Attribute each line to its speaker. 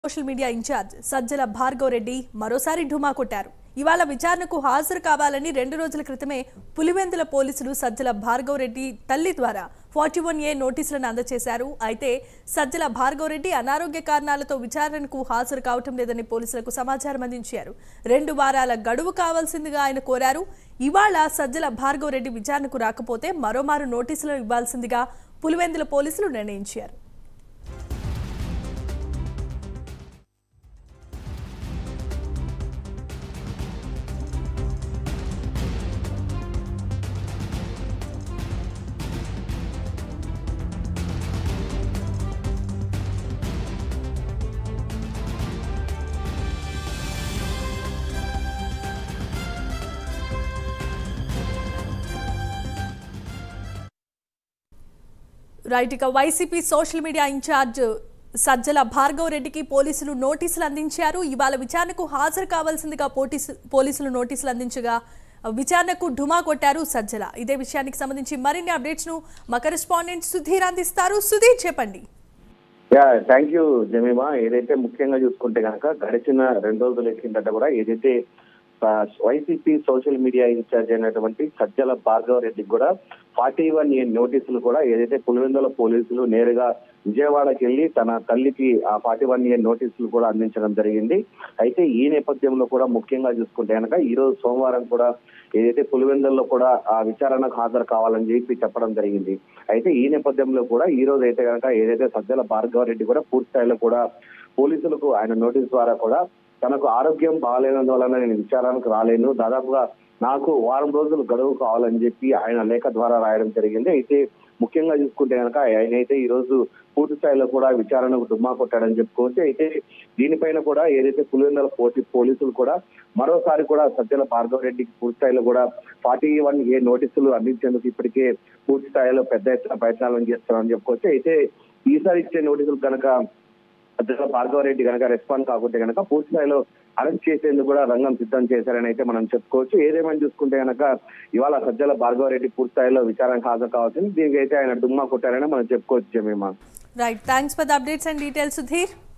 Speaker 1: Social media incharge Sajjala Bhargav Reddy మరోసారి ఢుమా కొట్టారు. ఇవాళ విచారణకు హాజరు కావాలని 2 రోజుల క్రితమే పులివెందుల పోలీసులు సజ్జల భార్గవ్ రెడ్డి తల్లి ద్వారా 41A నోటీసులను అందజేశారు. అయితే సజ్జల భార్గవ్ రెడ్డి అనారోగ్య కారణాలతో విచారణకు హాజరు కావటం లేదని పోలీసులకు సమాచారం అందించారు. 2 వారాల గడువు కావాల్సిందిగా ఆయన కోరారు. ఇవాళ సజ్జల భార్గవ్ రెడ్డి విచారణకు రాకపోతే మరోమారు నోటీసులు ఇవ్వాల్సిందిగా పులివెందుల పోలీసులు నిర్ణయించారు. రైట్, ఇక YCP social media incharge Sajjala Bhargav రెడ్డికి పోలీసులు నోటీసులు అందించారు. ఇవాళ విచారణకు హాజరు కావాల్సిందిగా పోలీసులు నోటీసులు అందించగా విచారణకు ఢుమా కొట్టారు సజ్జల. ఇదే విషయానికి సంబంధించి మరిన్ని అప్డేట్స్ ను మా కరెస్పాండెంట్ సుధీర్ అందిస్తారు. సుధీర్, చెప్పండి.
Speaker 2: Thank you Jemima. ఏదైతే ముఖ్యంగా చూసుకుంటే కనుక గడిచిన 2 రోజుల కిందట కూడా ఏదైతే వైసీపీ సోషల్ మీడియా ఇన్ఛార్జ్ అయినటువంటి సజ్జల భార్గవ్ రెడ్డికి కూడా 41A నోటీసులు కూడా ఏదైతే పులివెందుల పోలీసులు నేరుగా విజయవాడకి వెళ్లి తన తల్లికి ఆ 41A నోటీసులు కూడా అందించడం జరిగింది. అయితే ఈ నేపథ్యంలో కూడా ముఖ్యంగా చూసుకుంటే కనుక ఈ రోజు సోమవారం కూడా ఏదైతే పులివెందుల్లో కూడా ఆ విచారణకు హాజరు కావాలని చెప్పడం జరిగింది. అయితే ఈ నేపథ్యంలో కూడా ఈ రోజు అయితే కనుక ఏదైతే సజ్జల భార్గవ్ రెడ్డి కూడా పూర్తి స్థాయిలో కూడా పోలీసులకు ఆయన నోటీస్ ద్వారా కూడా తనకు ఆరోగ్యం బాగాలేనందువలన నేను విచారణకు రాలేను, దాదాపుగా నాకు వారం రోజులు గడువు కావాలని చెప్పి ఆయన లేఖ ద్వారా రాయడం జరిగింది. అయితే ముఖ్యంగా చూసుకుంటే కనుక ఆయన అయితే ఈ రోజు పూర్తి స్థాయిలో కూడా విచారణకు డుమ్మా కొట్టాడని చెప్పుకోవచ్చు. అయితే దీనిపైన కూడా ఏదైతే పులివెందుల పోలీసులు కూడా మరోసారి కూడా సజ్జల భార్గవ్ రెడ్డికి పూర్తి స్థాయిలో కూడా 41A నోటీసులు అందించేందుకు ఇప్పటికే పూర్తి స్థాయిలో పెద్ద ఎత్తున ప్రయత్నాలను చేస్తారని చెప్పుకోవచ్చు. అయితే ఈసారి ఇచ్చే నోటీసులు కనుక సజ్జల భార్గవ్ రెడ్డి కనుక రెస్పాండ్ కాకుంటే కనుక పూర్తి స్థాయిలో అరెస్ట్ చేసేందుకు కూడా రంగం సిద్ధం చేశారని అయితే మనం చెప్పుకోవచ్చు. ఏదేమని చూసుకుంటే కనుక ఇవాళ సజ్జల భార్గవ్ రెడ్డి పూర్తి స్థాయిలో విచారణకు హాజరు కావాల్సింది. దీనికి అయితే ఆయన డుమ్మా కొట్టారని మనం చెప్పుకోవచ్చు Jemima.
Speaker 1: Right, thanks for the updates and details Sudheer.